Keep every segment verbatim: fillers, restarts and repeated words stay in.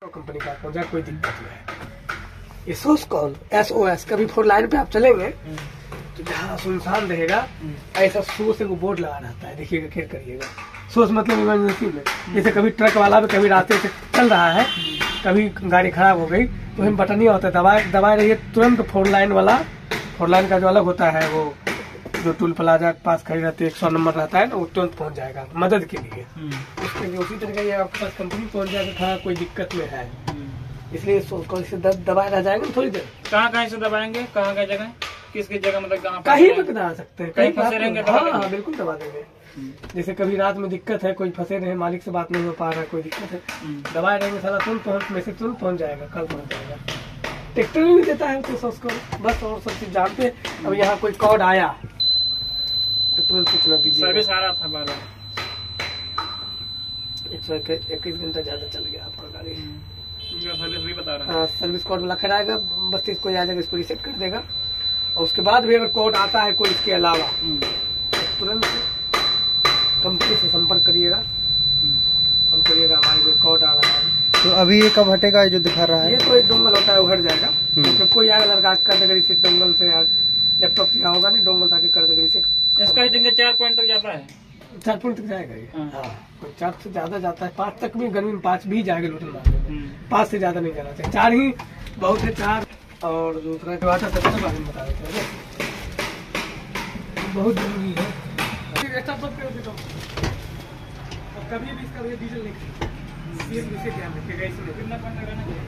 Company का पहुंचा, कोई दिक्कत नहीं है। ये source call S O S कभी फोर लाइन पे आप चलेंगे तो जहाँ सुनसान रहेगा ऐसा सोर्स से वो बोर्ड लगा रहता है, देखिएगा केयर करिएगा। सोर्स मतलब इमरजेंसी में, जैसे कभी ट्रक वाला भी कभी रास्ते से चल रहा है, कभी गाड़ी खराब हो गई तो हम बटन नहीं होता है, दबाए दबाए रहिए तुरंत फोर लाइन वाला, फोर लाइन का जो अलग होता है वो जो टूल प्लाजा के पास खड़ी रहती है, एक सौ नंबर रहता है ना, वो तुरंत पहुंच जाएगा मदद के लिए। उसके लिए उसी तरह ये आपके पास कंपनी पहुंच जाएगा, कहाँ कोई दिक्कत में है, इसलिए सोच से दबाए रह जाएंगे थोड़ी देर। कहाँ कहाँ से दबाएंगे, कहाँ कहाँ जगह, किस किस जगह, मतलब कहाँ कहीं पे दबा सकते हैं, कहीं फंसे रहेंगे? हाँ हाँ बिल्कुल दबा देंगे। जैसे कभी रात में दिक्कत है, कोई फंसे रहे, मालिक से बात नहीं हो पा रहा है, कोई दिक्कत है, दबाए रहेंगे सारा तुरंत पहुँच मैसेज तुरंत पहुँच जाएगा, कल पहुँच जाएगा। ट्रैक्टर भी देता है उसे सोच को, बस और सब चीज जानते हैं। अब यहाँ कोई कॉड आया तो तुरंत सूचना दीजिए। सर्विस आ रहा था बारह एक सौ इक्कीस घंटा ज्यादा चल गया आपका गाड़ी। सर्विस भी बता रहा है। सर्विस कोड वाला खड़ा बस इसको आ जाएगा, इसको रिसेट कर देगा। और उसके बाद भी अगर कोड आता है कोई इसके अलावा तो तुरंत कंपनी से संपर्क करिएगा, फोन करिएगा हमारे में कोड आ रहा है। तो अभी ये कब हटेगा जो दिखा रहा है? ये कोई डोंगल होता है वो हट जाएगा, तो कोई आएगा लड़का कर देगा रिसेट डोंगल से, यार लैपटॉप से होगा नहीं, डोंगल से आके कर देगा रिसेट। इसका हिटिंग चार पॉइंट तक जाता है, चार पॉइंट तक जाएगा ये। हाँ कोई चार से ज्यादा जाता है, पाँच तक भी गर्मी में पाँच भी जाएगा लोटल मारने में, पाँच से ज्यादा नहीं जाना चाहिए, चार ही बहुत है, चार। और दूसरा जो आता है बारे में बता देते हैं, बहुत जरूरी है। कभी भी इसका डीजल नहीं ध्यान रखिएगा, इसमें कितना पॉइंट लगाना चाहिए।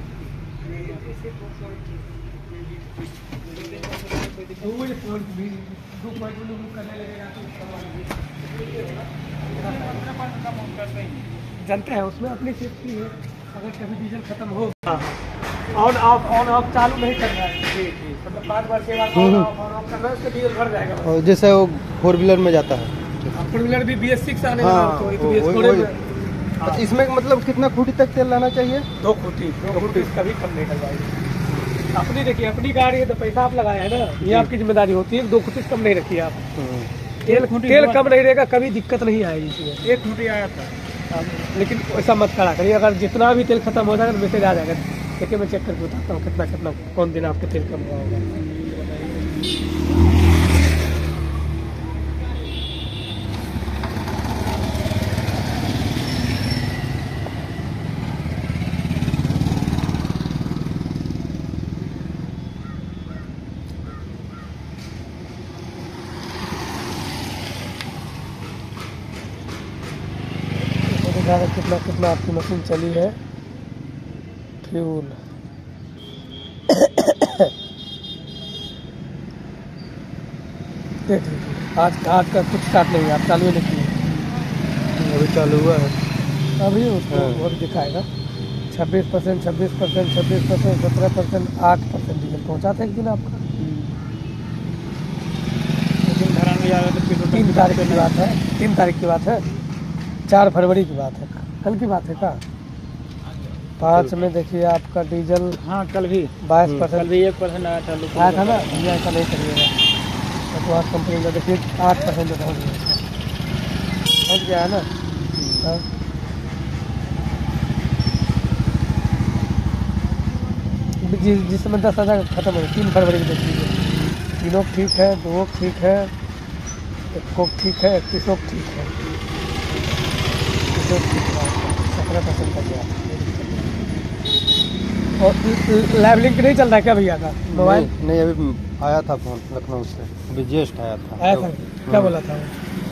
जानते हैं उसमें अपनी सेफ्टी है, अगर कभी डीजल खत्म हो ऑन ऑफ ऑन ऑफ चालू नहीं कर रहा है, मतलब पाँच बार छह बार ऑन ऑफ ऑन ऑफ करना है, उसका डीजल भर जाएगा। और जैसे वो फोर व्हीलर में जाता है, फोर व्हीलर भी बी एस सिक्स आने हाँ, तो वो, वो, वो, हाँ। इसमें मतलब कितना खूटी तक तेल लाना चाहिए? दो खूटी, दो खूटी कभी कम नहीं करवाएगी। अपनी देखिए अपनी गाड़ी है तो पैसा आप लगाए हैं ना, ये आपकी जिम्मेदारी होती है, दो खूटी कम नहीं रखिए आप। तेल तेल कम नहीं रहेगा, कभी दिक्कत नहीं आएगी इसमें। एक खूटी आया था, लेकिन ऐसा मत करा करिए, अगर जितना भी तेल खत्म हो जाएगा मैसेज आ जाएगा। देखिए मैं चेक करके बताता हूँ कितना कितना कौन दिन आपके तेल कम हुआ होगा। कितना कितना आपकी मशीन चली है, फ्यूल देख लीजिए। आज आज का कुछ स्टार्ट नहीं है, आप चालू नहीं किए, अभी चालू हुआ है, अभी उसको वो दिखाएगा छब्बीस परसेंट छब्बीस परसेंट छब्बीस परसेंट सत्रह परसेंट आठ परसेंट डीजल पहुँचा था एक दिन आपका। तीन तारीख की बात है, तीन तारीख की बात है, चार फरवरी की बात है, कल की बात है का पाँच में देखिए आपका डीजल। हाँ कल भी बाईस परसेंट भी एक परसेंट आया था आया था ना, ये ऐसा नहीं करिएगा। तो आज कंपनी का देखिए आठ परसेंट पहुँच गया, पहुँच गया है ना। जिस जिस समय दस हज़ार खत्म हो गए, तीन फरवरी को देख लीजिए, तीनों ठीक है, दो ठीक है, एक को ठीक है, इक्कीसों ठीक है, सत्रह परसेंट तक गया। और लाइव लिंक नहीं चल रहा है क्या भैया का मोबाइल? नहीं, नहीं अभी आया था फोन लखनऊ से, अभी जस्ट आया था। आया था क्या बोला था?